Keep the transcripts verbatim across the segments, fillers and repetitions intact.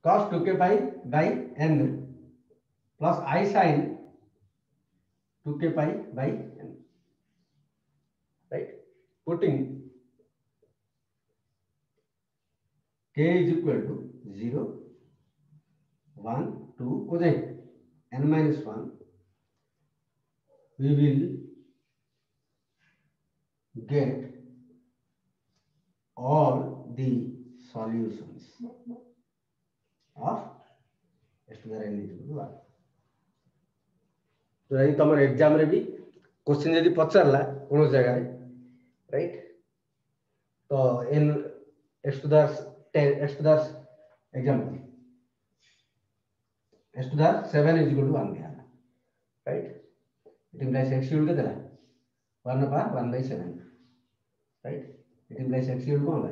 cos two k pi by n plus I sin two k pi by n, right? Putting k is equal to zero, one, two, हो जाए n minus one, we will get all the solutions of x to the n is equal to one. तो यही तमर exam रे भी question यदि पचारला कोनो जगह रे, राइट, तो n x to the ten x to the example x to the seven is equal to one दिया, right? It implies x equal to कितना one upon one by seven, right? It implies x equal to कौन है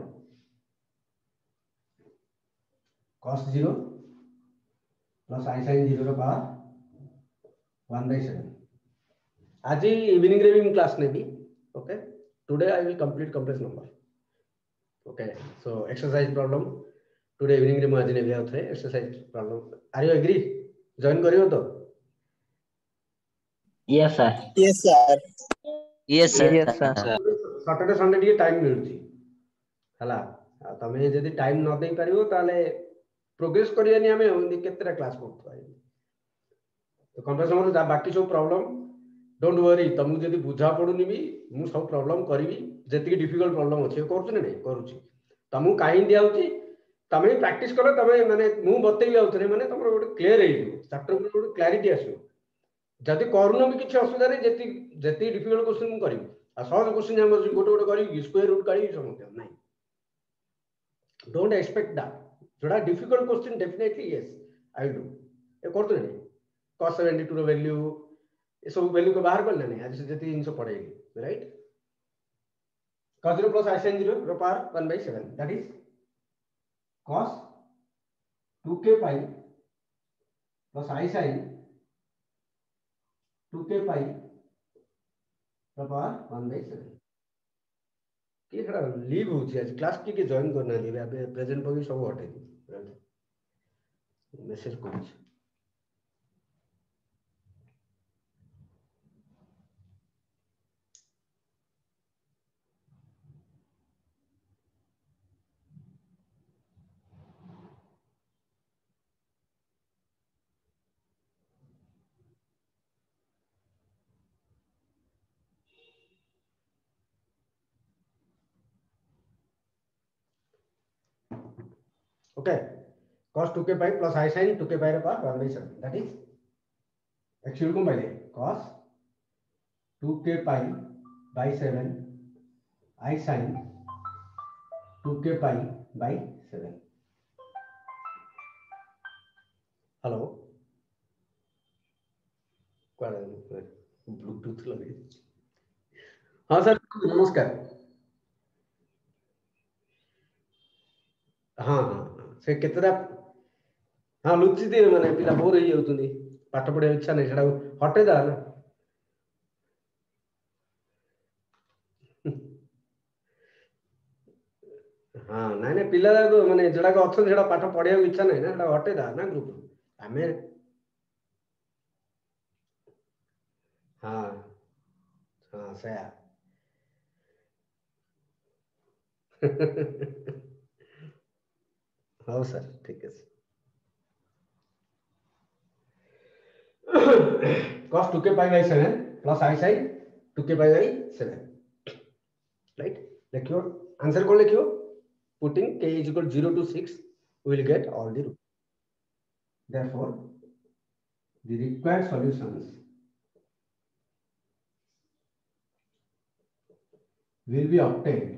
cos zero plus I sin zero का power one by seven. आज ही evening रे भी class ने भी, okay? Today I will complete complex number. Okay, so exercise problem today evening रे मुझे ने भी आउट है exercise problem. Are you agree? Join करियो तो? Yes sir. Yes sir. Yes sir. Yes sir. Saturday Sunday टिके टाइम मिलुची, हला तमे यदि टाइम न देई परियो ताले प्रोग्रेस करियानी हमें होंदी केतरा क्लास करतो आइ तो कंप्लेक्स नंबर जा बाकी सब प्रॉब्लम डोंट वरी, तुमको जदि बुझा पडुनी भी मु सब प्रॉब्लम करिवि, जेतिक डिफिकल्ट प्रॉब्लम अछि करूछ ने करूछि, तुमको काहे दिया होछि तमे प्रैक्टिस करो, तमे माने मु बतेबी आउथरे माने तमरो गोटे क्लियर हे जिवो चैप्टर को गोटे क्लैरिटी आसो, जदि करूनो भी किछि असुविधा रे जेति जेति डिफिकल्ट क्वेश्चन मु करिवि आ सहज क्वेश्चन हम गोटे गोटे करिवि स्क्वायर रूट काढी समझ नाही, डोंट एक्सपेक्ट दैट जोड़ा difficult question definitely yes I do ए करतो ने cos seventy-two रो वैल्यू ये सब वैल्यू को बाहर कर लेने आज से जति इनसे पढ़ेगी, right? cos zero plus I sin zero रो power one by seven, that is cos two k pi plus I sin two k pi रो पावर one by seven. के खड़ा लीव हो छी आज क्लास के के जॉइन करना लीव अबे प्रेजेंट पर भी सब हटे राइट मैसेज कर छी. Okay, cos two k pi plus I sin two k pi रो power one by seven, that is actual को पहले cos two k pi by seven I sin two k pi by seven. Hello bluetooth लगे. हाँ sir नमस्कार. हाँ हाँ से केतरा हाँ लुचि दे माने पिला बोर होई जाउतुनी पाठ पढे इच्छा नै सेडा हटे दा ना हाँ नाइ नै पिला को माने जेडा को अछन सेडा पाठ पढे इच्छा नै ना सेडा हटे दा ना ग्रुप हमें हाँ हाँ सया हाँ सर ठीक है. cos two k pi by seven plus I sin two k pi by seven, right? लिखियो आंसर कौन लिखियो putting k is equal to zero to six we will get all the roots. Therefore the required solutions will be obtained.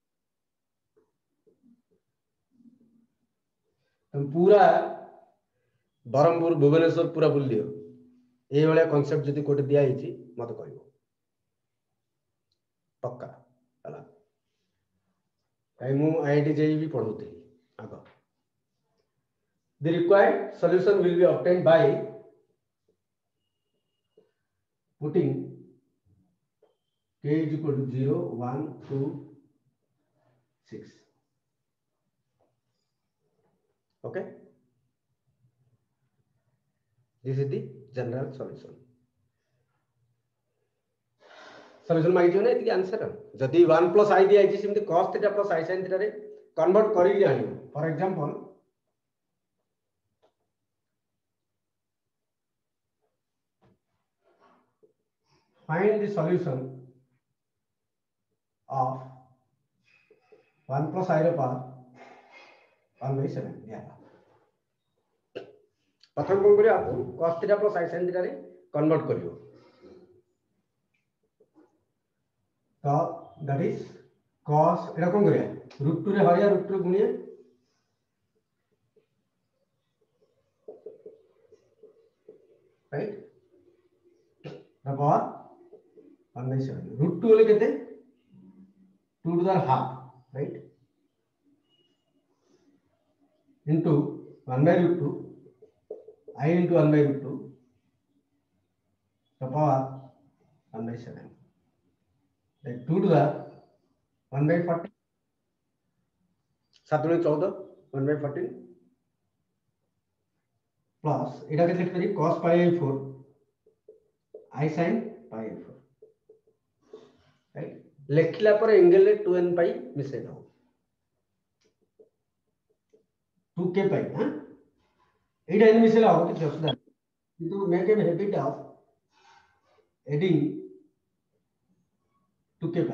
तुम पूरा बरमपुर भुवनेश्वर पूरा bull लियो ए वाला concept जदी कोटे दिया हिची मत कहबो पक्का हला काई मु आईआईटी जेई भी पढौते आगो. The required solution will be obtained by putting k is equal to zero, one, two, six. Okay, This is the general solution. Solution मागियो ना इतकी आंसर जदि one plus I दिया है सिमती cos theta plus I sin theta रे convert करी जानियो. For example, find the solution of one plus I रे power one by seven दिया. प्रथम कौन करियो आपको cos theta plus I sin theta रे कन्वर्ट करियो. तो that is cos एटा कौन करिया root two रे हरिया root two गुणिया right the power one by seven root two ले कितने two to the half right into one by root two I into one by root two the power one by seven like two to the one by fourteen सात गुणे चौदह one by fourteen plus इटा के लिख करी cos pi by four I sin pi by four right लेखिला पर angle रे two n pi मिसे दो two k pi हां एटा इन मिसेला हो कि असुविधा किंतु make a habit of adding two k pi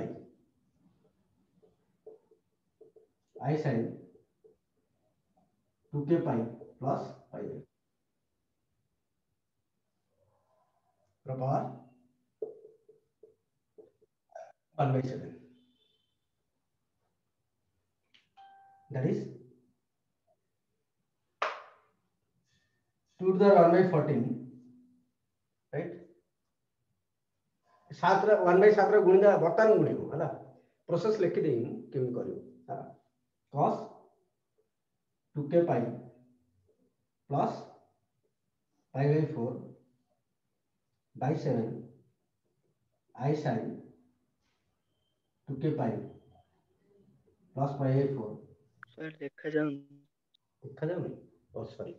I sin two k pi plus pi power one by seven. That is two to the one by fourteen, right? सात one by सात गुणिदा बर्तन गुणियो हला process लिखि देई केम करियो हला cos two k pi plus pi by four by seven I sin two k pi plus pi by four sir देखा जाऊं देखा जाऊं ओ सॉरी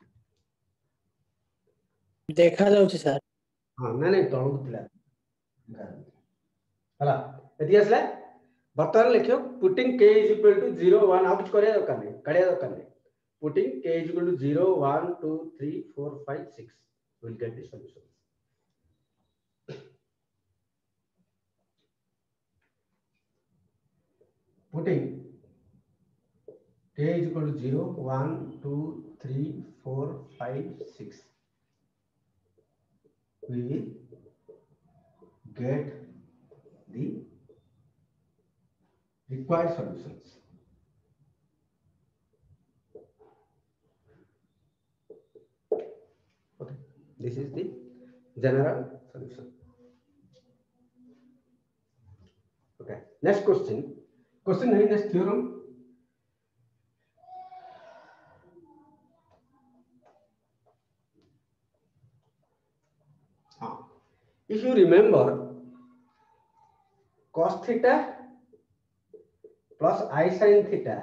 देखा जाऊं सर हां नहीं नहीं तळु थिला हला एति आसला बर्तन लिखियो putting k is equal to zero one out करिया दरकार नहीं काढिया दरकार नहीं putting k is equal to zero one two three four five six will get the solution. Putting k is equal to zero one two three four five six we will get the required solutions. Okay, this is the general solution. Okay, next question. Question nine is theorem. Ah, if you remember, cos theta plus I sin theta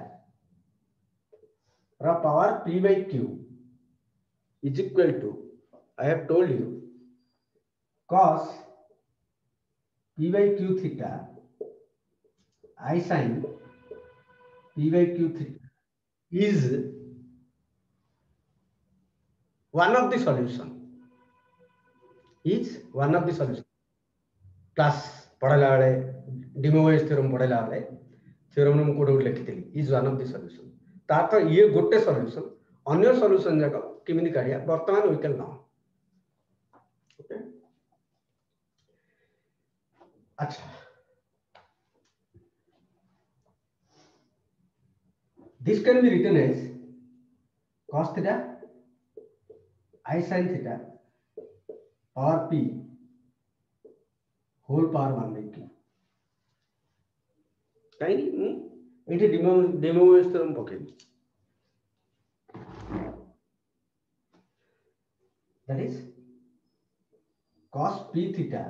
ra power p by q is equal to, I have told you, cos p by q theta I sin p by q theta is one of the solution. Is one of the solution. Class पढ़ला वाले De Moivre's theorem पढ़ला वाले theorem में code लिखी थी is one of the solution. तातो ये गोटे solution अन्य solution जाका किमिति काढिया वर्तमान we can know. Okay. अच्छा. This can be written as cos theta I sin theta power p whole power one by q. कहीं इटे डेमो डेमो वेस्टरम पके. That is cos p theta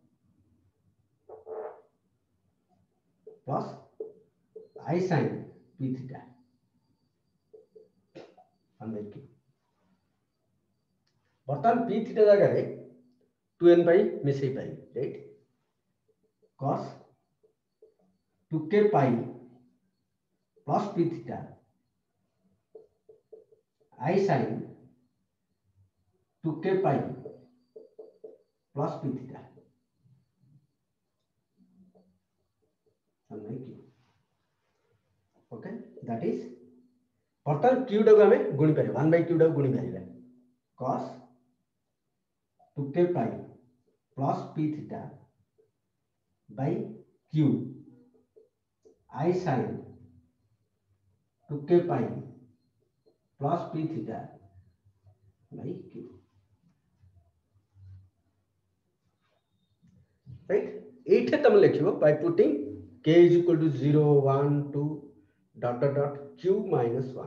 plus I sin p theta one by q. बर्तमान p theta जगह two n pi मिसई pi right cos two k pi plus p theta i sin two k pi plus p theta okay that is बर्तमान q डा हमें गुणी पारे one by Q डा गुणी पारे cos two k pi plus p theta by q i sin two k pi plus p theta by q right एट तुम लिखो by putting k is equal to zero one two dot dot dot q minus one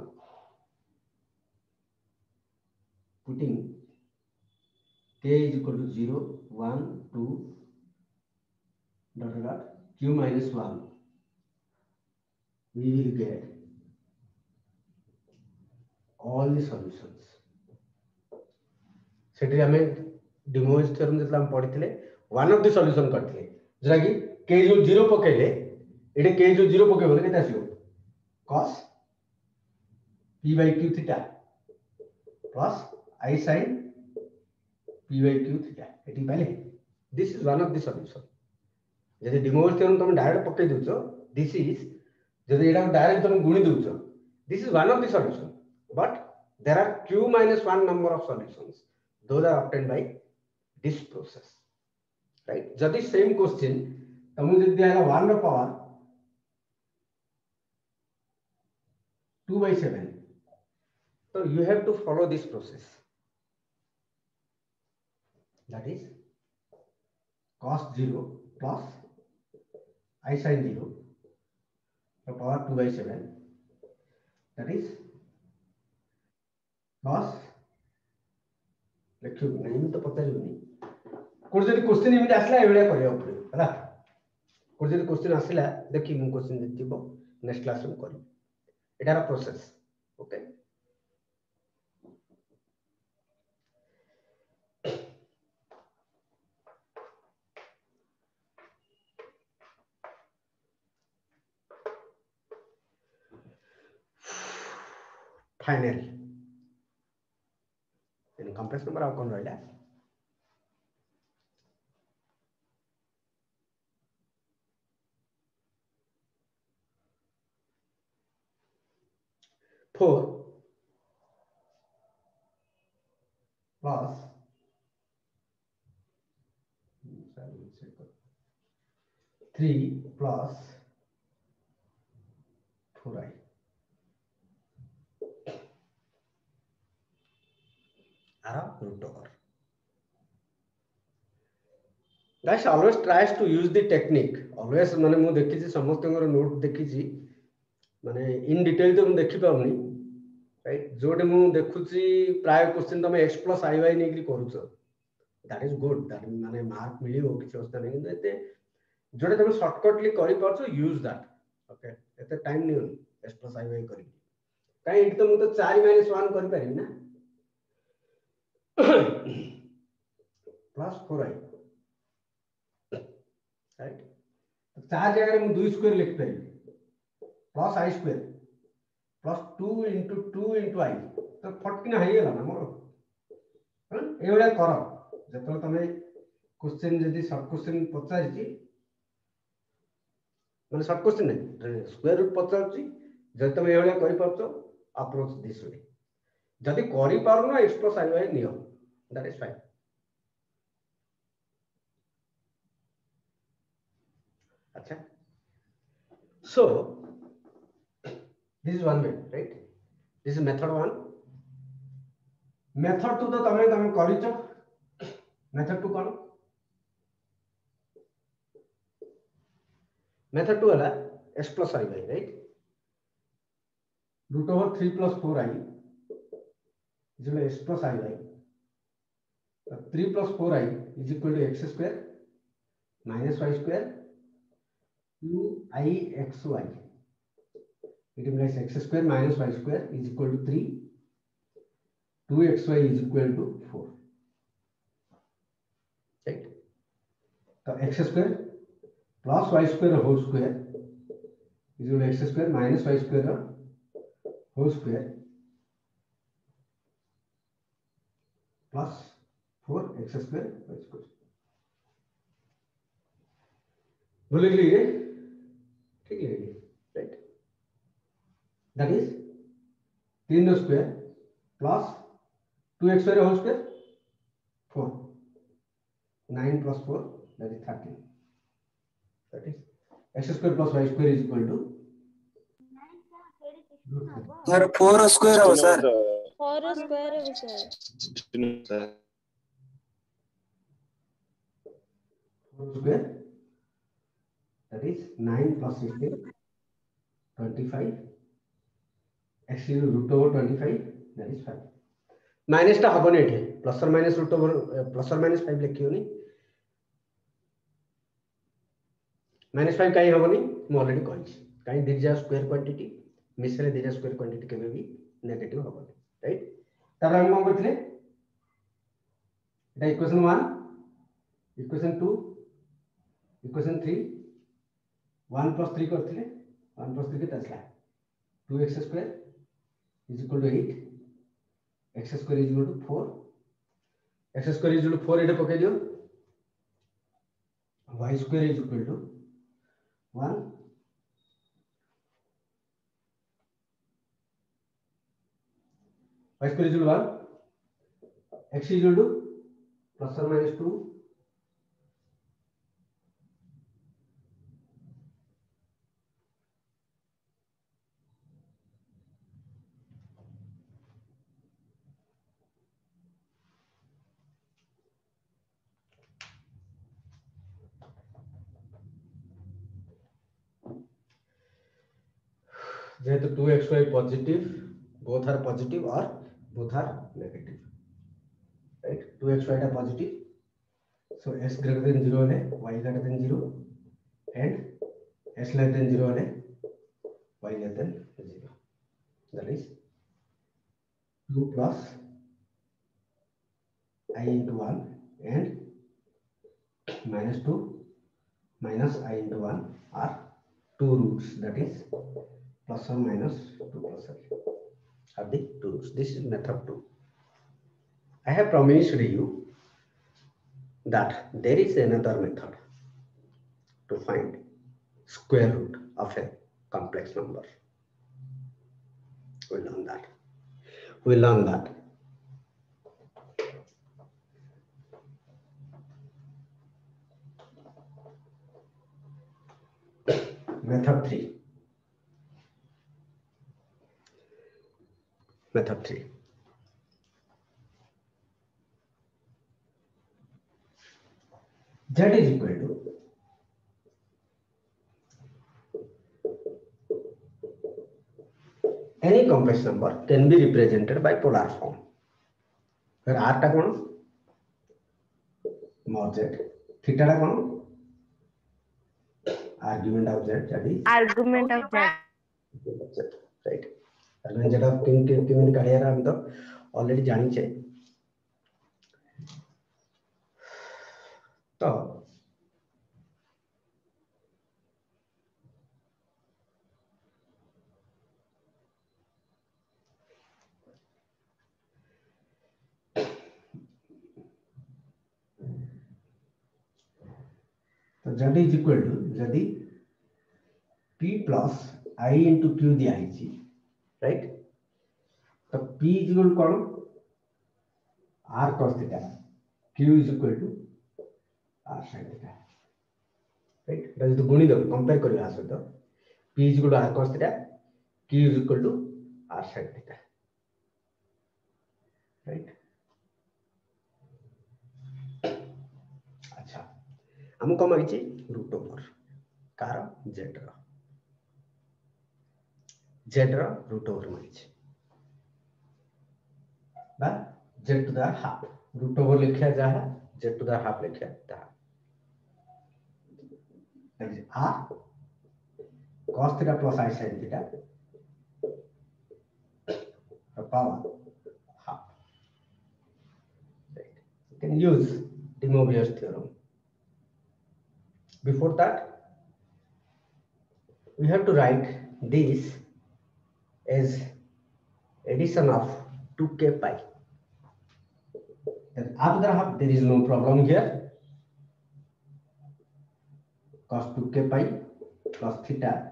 putting k is equal to zero one two dot dot dot q minus one we will get all the solutions सेठी हमें De Moivre's theorem जतला हम पढ़िथिले one of the solution करथिले जरा कि k जो zero पकेले एटे k जो जीरो पके बोले केता आसीओ cos p by q थीटा प्लस i sin p by q थीटा एटी पहले this is one of the solution यदि डिमोइस थ्योरम तुम डायरेक्ट पके दोचो दिस इज यदि एटा डायरेक्ट तुम गुणी दोचो this is one of the solution but there are q minus one number of solutions those are obtained by this process right जदि same question तुमको जदि दिया वन रो power two by seven so you have to follow this process that is cos zero plus I sin zero to power two by seven that is cos लिखियो नहीं तो पता नहीं कोड जदि क्वेश्चन इमिति आसला एबेला करिया पड़े हला कोड जदि क्वेश्चन आसला देखि मु क्वेश्चन देतिबो नेक्स्ट क्लास में करी एटार process okay final in complex number आ कोन रहला four plus three plus four i root over guys always tries to use the technique always माने मु देखि छी समस्त नोट देखि छी माने इन डिटेल तो मु देखि पाउनी राइट जोटे मु देखु छी प्राय क्वेश्चन तमे x plus i y नेकरी करू छ दैट इज गुड दैट माने मार्क मिलियो किछ अवस्था नै किंतु एते जोटे तमे शॉर्टकटली करि परछो यूज दैट ओके एते टाइम नै x plus i y करी काई इट तो मु तो फोर minus वन करि पारिबी ना प्लस फोर आई राइट चार जगह में टू स्क्वायर लिख पारि plus i square plus two into two into i तो फटकिना हो गला ना मोर ए वाला कर जतले तमे क्वेश्चन जदी सब क्वेश्चन पचार छी माने सब क्वेश्चन नहीं स्क्वायर रूट पचार छी जदी तमे ए वाला करि परछो अप्रोच दिस वे जदी करि पारनो x plus i y नियो that is fine acha so this is one way right this is method one method two तो तमे तमे करिचो method two कोन method two हला x plus i y right root over three plus four i is equal to x plus i y three plus four i is equal to x square minus y square two i xy it implies x square minus y square is equal to three two xy is equal to four right? So x square plus y square whole square is equal to x square minus y square whole square plus four x square y square. वो लिख लीजिए, ठीक है, right? That is तीन square plus two x square whole square four, nine plus four that is thirteen. That is x square plus y square is equal to sir four square हो sir. Four square है sir. Four square that is nine plus sixteen, twenty-five. X is root over twenty-five, that is five. Minus टा हबो नहीं थे, plus or minus root over plus or minus five लिखियो नहीं. Minus five कहीं हबो नहीं, मैं already कहूँ. कहीं दिख जाए square quantity, मिसले दिख जाए square quantity के में भी negative हबो नहीं, right? तब हम कौन करते हैं? इटा equation one, equation two, equation three. One plus three करते वन प्लस थ्री के two x square is equal to eight, x square is equal to four, x square is equal to four एटे पके दियो, y square is equal to one, y square is equal to one, x is equal to plus और minus two, जेहेतु two x y positive, both are positive और both are negative, right? Two x Y टा positive, so s greater than zero है, y greater than zero and s less than zero है, y less than zero. That is two plus i into one and minus two minus i into one are two roots, that is plus or minus two plus are the two roots. This is method two. I have promised you that there is another method to find square root of a complex number. We'll learn that. We'll learn that. Method three. Method three. Z is equal to any complex number can be represented by polar form. फिर R टा कौन? mod Z. Theta टा कौन? Argument of Z, that is Argument of Z. right. Argument Z of किन किन किन करेगा हम तो already जानी चाहिए. तो तो Z is equal to यदि P plus I into Q दिया है जी, right? तो P is equal to कौन? R cos theta, Q is equal to R sin theta, right? इटा जो गुणी दो कंपेयर करियो आ सहित P is equal to R cos theta, Q is equal to R sin theta, right? अच्छा, हमको कम आइछि रूट ओवर कार Z रो Z रो रूट ओवर माइछि बा Z to the half root over लिखिया जा है Z to the half लिखिया जा है, that is R cos theta plus I sin theta the power half, right? You can use De Moivre's theorem. Before that, we have to write this as addition of two k pi. Then after half, there is no problem here. Cos two k pi plus theta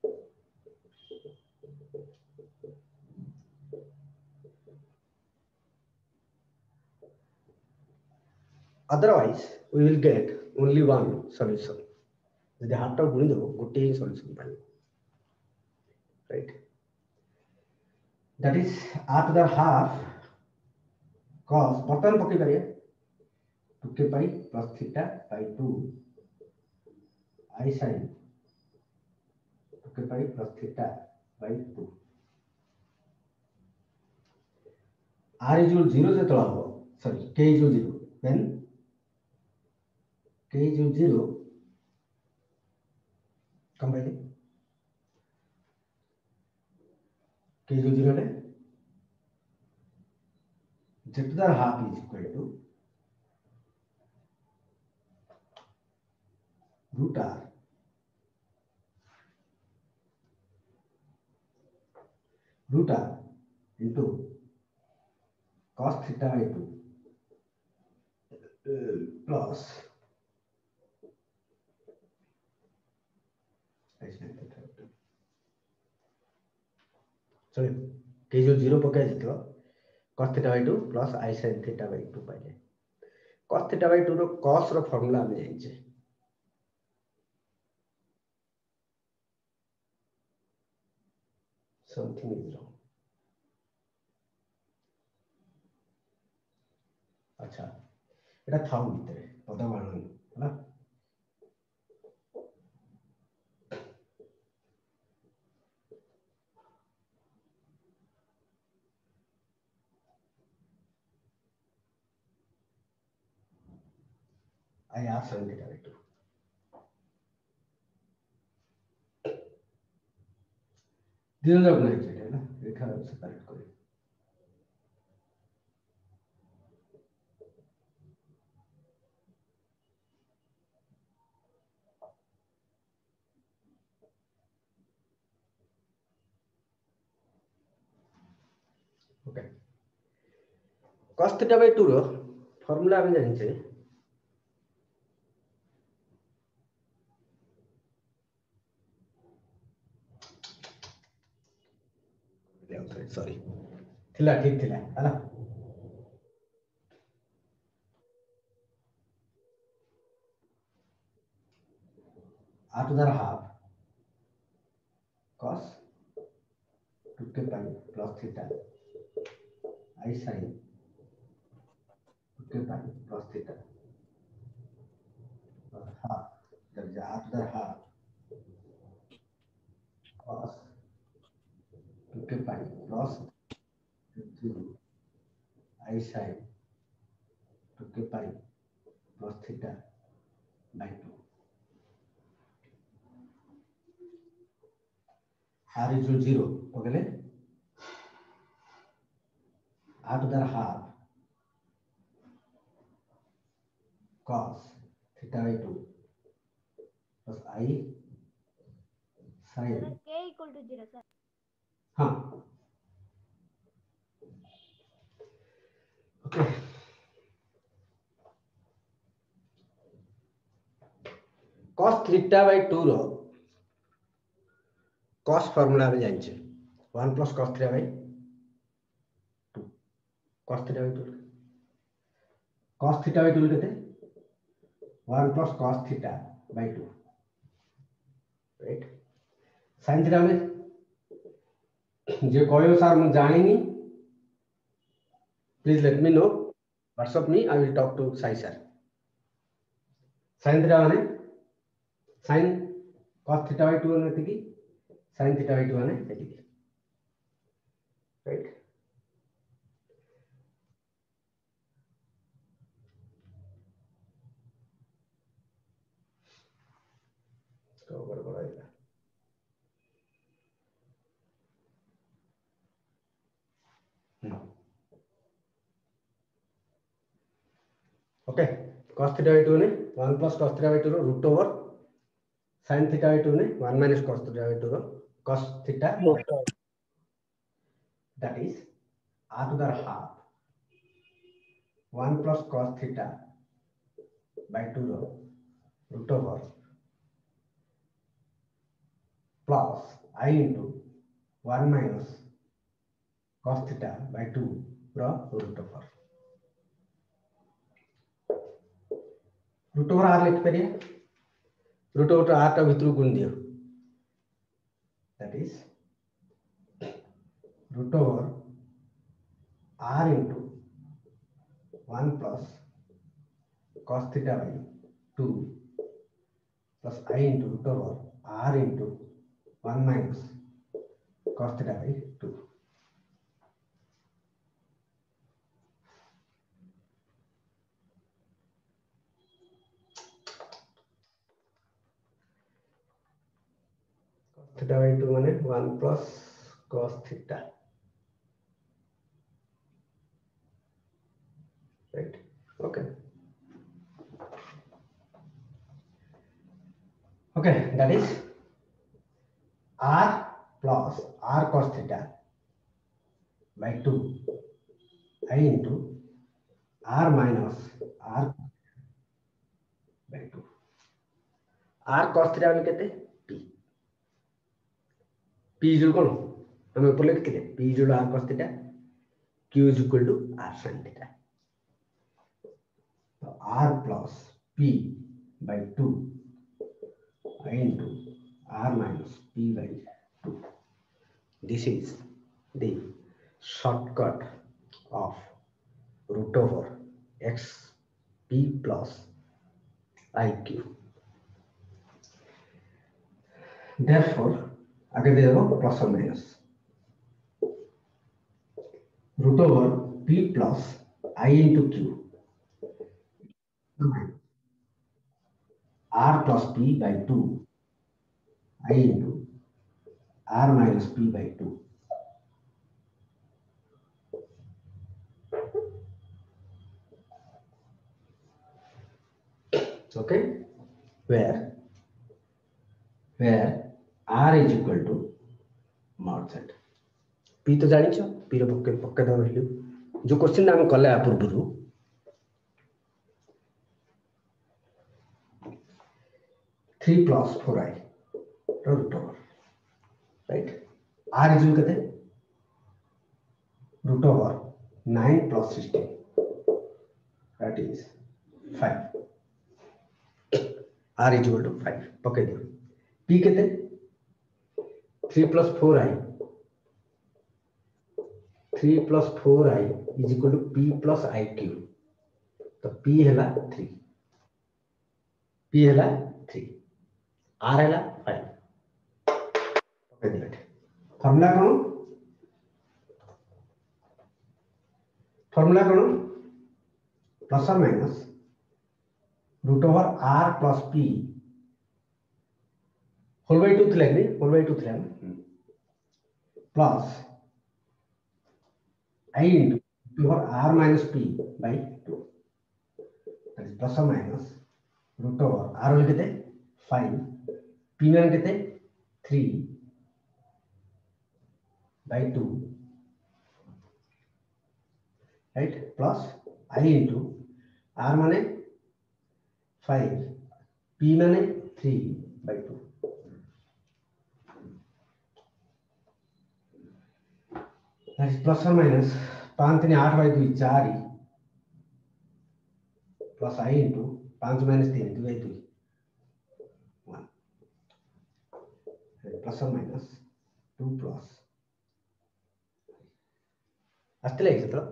otherwise we will get only one solution. The half of गुणी देबो गोटे ही solution pi, right? That is at the half cos बर्तन पकड़ी करिए two k pi plus theta by two I sin two k pi plus theta by two. R is equal to zero से थोड़ा हो, sorry, k is equal to zero. Then k is equal to zero. कम पहले k is equal to zero है. Z to the half is equal to root r root r into cos theta by two uh, plus sorry k जो zero पकाए जितो cos theta by two plus I sin theta by two पाइले cos theta by two रो cos रो formula में जाइए something is wrong. अच्छा এটা থাও ভিতরে পদা বানানো না I ask sin theta by two दिल लोग नहीं चाहिए ना रेखा से करेक्ट करें okay cos theta by two रो फॉर्मूला में जानिए सॉरी थिला ठीक थिला है ना r to the half cos two k pi plus theta I sin two k pi plus theta plus half that is r to the half cos two k pi plus two I sin two k pi plus theta by two. R is equal to zero. Okay, r to the half cos theta by two plus I sin k equal to zero, sir. हाँ okay cos theta by two रो cos formula में जानिए one plus cos theta by two cos theta by two cos theta by two कहते one plus cos theta by two right sin theta में जो कोई सार मैं जानेंगी please let me know WhatsApp me I will talk to Sai sir sin theta माने sin cos theta by two होने की sin theta by two आने ऐसी right तो बड़ा है okay cos theta by two ने one plus cos theta by two row root over sin theta by two ने one minus cos theta by two रो cos theta by two. That is r to the half one plus cos theta by two row root over plus I into one minus cos theta by two row root over root over r लिख परिया root over r का भीतर गुण दियो that is root over r into one plus cos theta by two plus I into root over r into one minus cos theta by two. Cos theta by two माने one plus cos theta, right? Okay. Okay, that is r plus r cos theta by two I into r minus r by two. r cos theta में कहते p. p is equal हमें ऊपर लिख के p is equal r cos theta, q is equal to r sin theta. So r plus p by two I into r minus p by two. This is the shortcut of root over x p plus iq. Therefore, आगे दे दो plus or minus root over p plus I into q r plus p by two I into r minus p by two. Okay, where where r is equal to mod z. p तो जानी छो p रो पक्के पक्के दा value जो question हम कले आ पूर्वरु three plus four I root over, right? r is equal to root over nine plus sixteen, that is five. r is equal to five. पक्के दियो p कितने three plus four I, three plus four I is equal to p plus iq. तो p हैला three, p हैला three, r हैला five. Okay दियो formula कौन formula कौन प्लस और minus root over r plus p whole by two थे नहीं होल बाय टू थे plus I into root over r minus p by two, that is plus or minus root over r वाले कितने five, p में कितने three by two, right? Plus I into r माने five, p माने three by two. That is plus or minus पांच तीन आठ by दुई चार ही प्लस आई इंटू पांच माइनस तीन दुई दुई वन प्लस और माइनस टू प्लस असले एक तो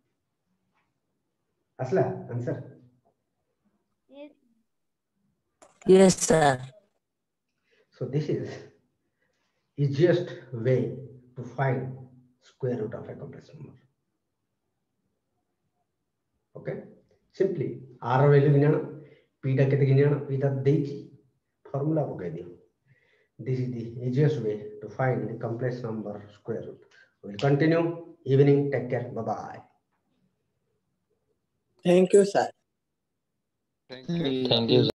असला answer Yes. Yes, sir. so this is easiest way to find square root of a complex number. Okay, simply r value गिनना p टा केते गिनना p टा देची formula पकाई दियो. This is the easiest way to find the complex number square root. We will continue evening. Take care. Bye bye. Thank you, sir. Thank you. Thank you.